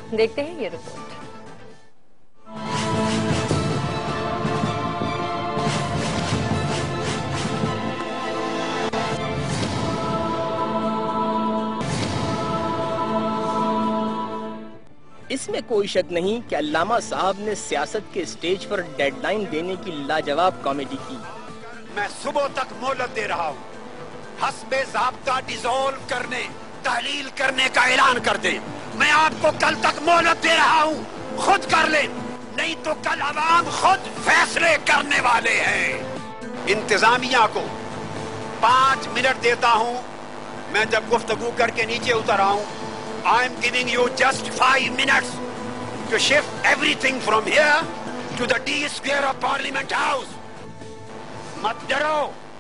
دیکھتے ہیں یہ رپورٹ۔ اس میں کوئی شک نہیں کہ علامہ صاحب نے سیاست کے اسٹیج پر ڈیڈ لائن دینے کی لاجواب کامیڈی کی۔ میں صبح تک مہلت دے رہا ہوں، حسب ضابطہ ڈیزولو کرنے، تحلیل کرنے کا اعلان کر دیں۔ میں آپ کو کل تک مہلت دے رہا ہوں، خود کر لیں، نہیں تو کل عوام خود فیصلے کرنے والے ہیں۔ انتظامیہ کو 5 منٹ دیتا ہوں، میں جب گفتگو کر کے نیچے اتر آؤں، I am giving you just 5 minutes to shift everything from here to the D square of Parliament House. مت ڈرو،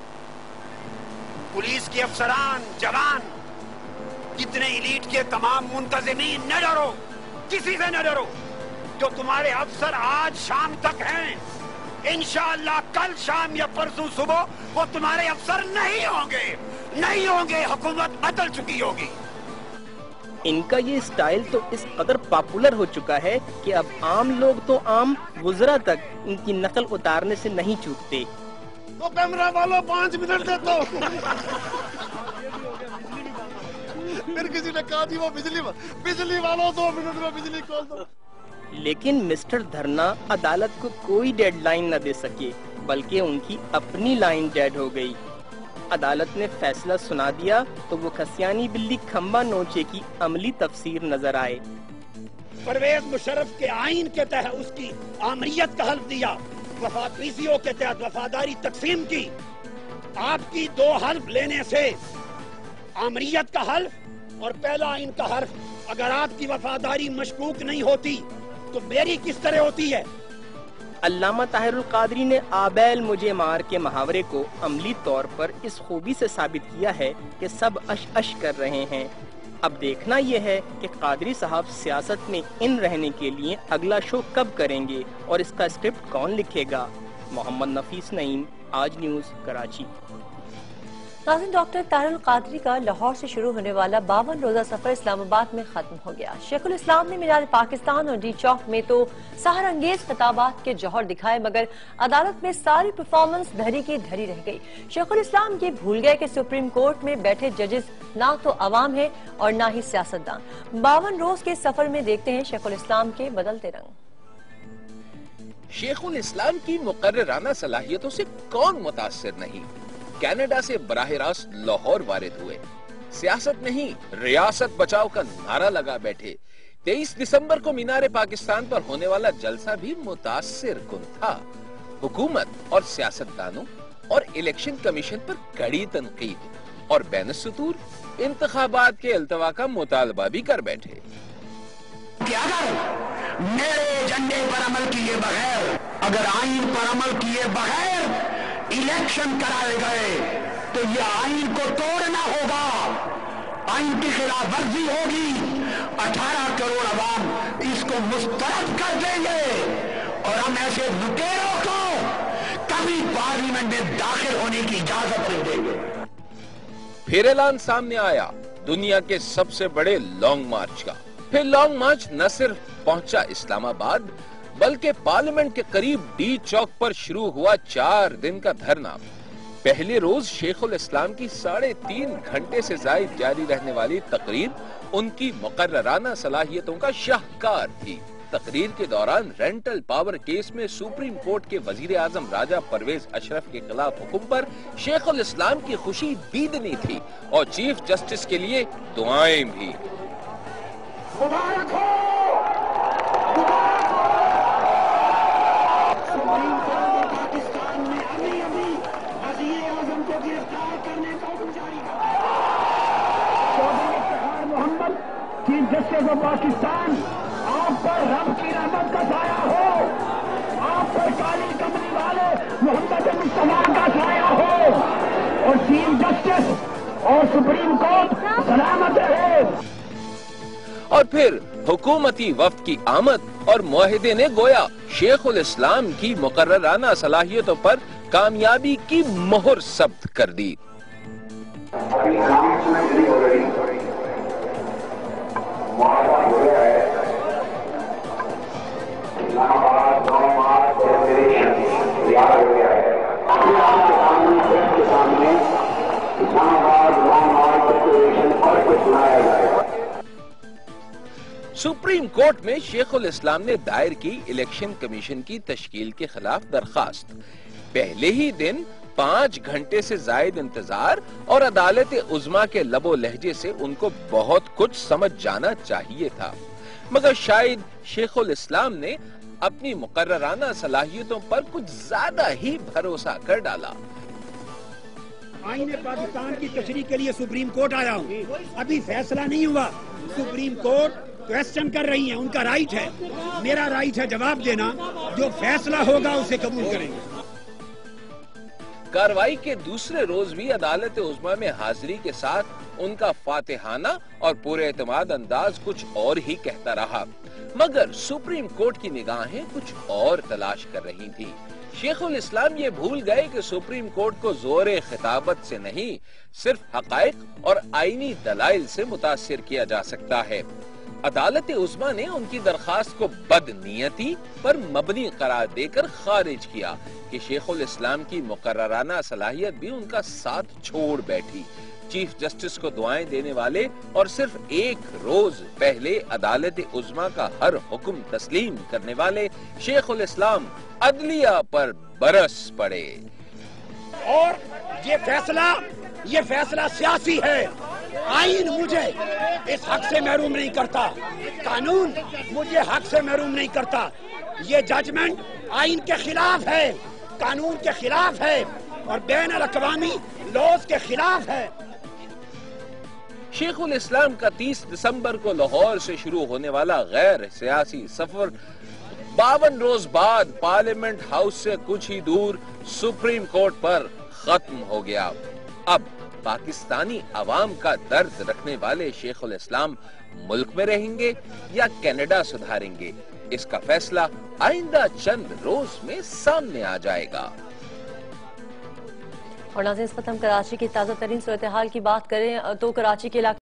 پولیس کے افسران، جوان، جتنے ایلیٹ کے تمام منتظمین، نہ ڈرو، کسی سے نہ ڈرو۔ جو تمہارے افسر آج شام تک ہیں، انشاءاللہ کل شام یا پرسوں صبح وہ تمہارے افسر نہیں ہوں گے، حکومت بدل چکی ہوگی۔ ان کا یہ اسٹائل تو اس قدر پاپولر ہو چکا ہے کہ اب عام لوگ تو عام وزراء تک ان کی نقل اتارنے سے نہیں چوکتے۔ تو کیمرہ والوں 5 منٹ دیتا ہوں۔ پھر کسی نے کہا تھی وہ بجلی والوں 2 منٹ میں بجلی کھول دو۔ لیکن مسٹر دھرنا عدالت کو کوئی ڈیڈ لائن نہ دے سکے، بلکہ ان کی اپنی لائن ڈیڈ ہو گئی۔ عدالت نے فیصلہ سنا دیا تو وہ کھسیانی بلی کھمبا نوچے کی عملی تفسیر نظر آئے۔ پرویز مشرف کے آئین کے تحت اس کی آمریت کا حلف دیا، وفاداریوں کے تحت وفاداری تقسیم کی۔ آپ کی 2 حلف لینے سے، آمریت کا حلف اور پہلا آئین کا حلف، اگر آپ کی وفاداری مشکوک نہیں ہوتی تو میری کس طرح ہوتی ہے؟ علامہ طاہر القادری نے آبیل مجھے مار کے محاورے کو عملی طور پر اس خوبی سے ثابت کیا ہے کہ سب اش اش کر رہے ہیں۔ اب دیکھنا یہ ہے کہ قادری صاحب سیاست میں ان رہنے کے لیے اگلا شو کب کریں گے اور اس کا اسکرپٹ کون لکھے گا۔ محمد نفیس نعیم، آج نیوز، کراچی۔ ناظرین، ڈاکٹر طاہر القادری کا لاہور سے شروع ہونے والا 52 روزہ سفر اسلام آباد میں ختم ہو گیا۔ شیخ الاسلام نے مینار پاکستان اور ڈی چوک میں تو سحر انگیز خطابات کے جوہر دکھائے، مگر عدالت میں ساری پرفارمنس دھری کی دھری رہ گئی۔ شیخ الاسلام یہ بھول گئے کہ سپریم کورٹ میں بیٹھے ججز نہ تو عوام ہے اور نہ ہی سیاستدان۔ 52 روز کے سفر میں دیکھتے ہیں شیخ الاسلام کے بدلتے رنگ۔ شیخ الاسلام کی مقررانہ صلاحیتوں سے کون متاثر نہیں؟ کینیڈا سے براہ راست لاہور وارد ہوئے، سیاست نہیں ریاست بچاؤ کا نعرہ لگا بیٹھے۔ 23 دسمبر کو مینار پاکستان پر ہونے والا جلسہ بھی متاثر کن تھا۔ حکومت اور سیاستدانوں اور الیکشن کمیشن پر کڑی تنقید اور بین السطور انتخابات کے التوا کا مطالبہ بھی کر بیٹھے۔ کہ اگر میرے ایجنڈے پر عمل کیے بغیر، اگر آئین پر عمل کیے بغیر الیکشن کرائے گئے تو یہ آئین کو توڑنا ہوگا، آئین کی خلاف ورزی ہوگی، 18 کروڑ عوام اس کو مسترد کر دیں گے اور ہم ایسے لٹیروں کو کبھی پارلیمنٹ میں داخل ہونے کی اجازت نہیں دیں گے۔ پھر اعلان سامنے آیا دنیا کے سب سے بڑے لانگ مارچ کا۔ پھر لانگ مارچ نہ صرف پہنچا اسلام آباد بلکہ پارلیمنٹ کے قریب ڈی چوک پر شروع ہوا 4 دن کا دھرنا۔ پہلے روز شیخ الاسلام کی 3.5 گھنٹے سے زائد جاری رہنے والی تقریر ان کی مقررانہ صلاحیتوں کا شاہکار تھی۔ تقریر کے دوران رینٹل پاور کیس میں سپریم کورٹ کے وزیر اعظم راجہ پرویز اشرف کے خلاف حکم پر شیخ الاسلام کی خوشی بیدنی تھی اور چیف جسٹس کے لیے دعائیں بھی۔ چیف جسٹس آف پاکستان، آپ پر رب کی رحمت کا سایہ ہو، آپ پر کالی کمری والے محمد مصطفیٰ کا سایہ ہو اور چیف جسٹس اور سپریم کورٹ سلامت رہے۔ اور پھر حکومتی وفد کی آمد اور معاہدے نے گویا شیخ الاسلام کی مقررانہ صلاحیتوں پر کامیابی کی مہر ثبت کر دی۔ सुप्रीम कोर्ट में शेखुल इस्लाम ने दायर की इलेक्शन कमीशन की तश्कील के खिलाफ दरखास्त। पहले ही दिन 5 घंटे से जायद इंतजार और अदालत उज़्मा के लबो लहजे से उनको बहुत कुछ समझ जाना चाहिए था, मगर शायद शेखुल इस्लाम ने अपनी मुकर्रराना सलाहियतों पर कुछ ज्यादा ही भरोसा कर डाला। आईन पाकिस्तान की तशरीह के लिए सुप्रीम कोर्ट आया हूँ, अभी फैसला नहीं हुआ। सुप्रीम कोर्ट क्वेश्चन कर रही है, उनका राइट है, मेरा राइट है जवाब देना। जो फैसला होगा उसे कबूल करेंगे। कार्रवाई के दूसरे रोज भी अदालत उज़्मा में हाजिरी के साथ उनका फातिहाना और पूरे एतमाद अंदाज कुछ और ही कहता रहा, मगर सुप्रीम कोर्ट की निगाहें कुछ और तलाश कर रही थी। शेखुल इस्लाम ये भूल गए कि सुप्रीम कोर्ट को जोरे खिताबत से नहीं, सिर्फ हकायक और आईनी दलाइल से मुतासिर किया जा सकता है। अदालत उज़्मा ने उनकी दरखास्त को बदनीयती पर मबनी करार देकर खारिज किया कि शेखुल इस्लाम की मुकर्रराना सलाहियत भी उनका साथ छोड़ बैठी। चीफ जस्टिस को दुआएं देने वाले और सिर्फ एक रोज पहले अदालत उज़्मा का हर हुक्म तस्लीम करने वाले शेखुल इस्लाम अदलिया पर बरस पड़े। और ये फैसला सियासी है। आईन मुझे इस हक से महरूम नहीं करता, कानून मुझे हक से महरूम नहीं करता। ये जजमेंट आईन के खिलाफ है, कानून के खिलाफ है और बैन अल-अक़वामी लॉज के खिलाफ है। शेखुल इस्लाम का 30 दिसंबर को लाहौर से शुरू होने वाला गैर सियासी सफर 52 रोज बाद पार्लियामेंट हाउस से कुछ ही दूर सुप्रीम कोर्ट पर खत्म हो गया। अब पाकिस्तानी अवाम का दर्द रखने वाले शेखुल इस्लाम मुल्क में रहेंगे या कनाडा सुधारेंगे, इसका फैसला आइंदा चंद रोज में सामने आ जाएगा। और नाज़रीन, इस वक्त हम कराची की ताज़ा तरीन सूरत हाल की बात करें तो कराची के इलाके